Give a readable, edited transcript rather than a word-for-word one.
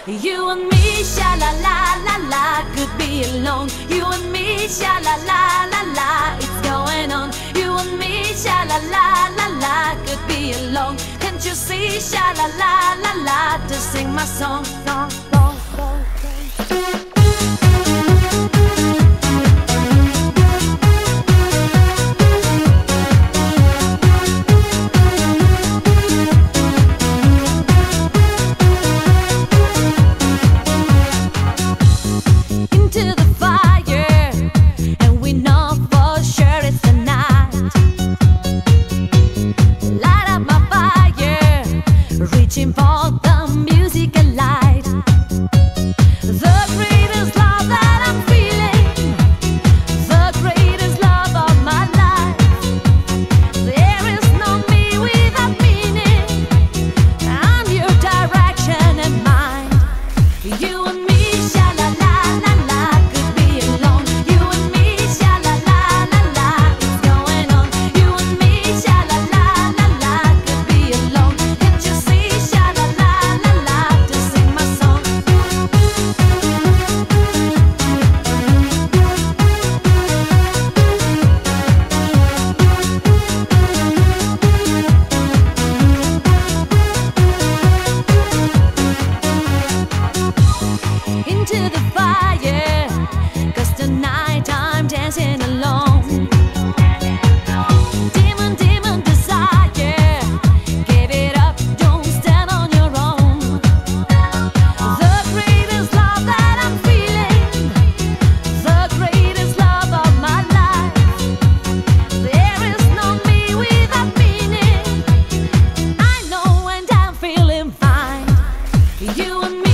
You and me, sha la la la la, could be alone. You and me, sha la la la la, it's going on. You and me, sha la la la la, could be alone. Can't you see, sha la la la la, to sing my song, song, song, song. Reaching for the music and light, the greatest love that I'm feeling, the greatest love of my life. There is no me without meaning, I'm your direction and mine. You and me, sha la la la la, could be alone. You and me, sha la la la la, it's going on. You and me, sha la la la la, could be alone. Can't you see? Into the fire, 'cause tonight I'm dancing alone. Demon, demon desire, give it up, don't stand on your own. The greatest love that I'm feeling, the greatest love of my life. There is no me without meaning, I know and I'm feeling fine. You and me,